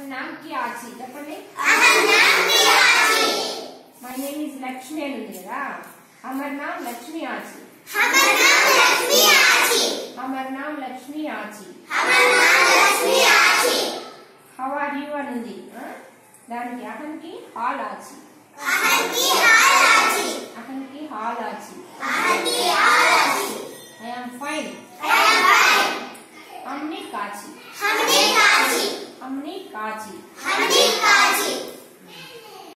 नाम की आची చెప్పండి My name is Lakshmi అని ఉంది కదా हमारा नाम लक्ष्मी आची हमारा नाम लक्ष्मी आची How are you అని ఉంది దానికి అహంకి హాల్ ఆచి అహంకి హాల్ ఆచి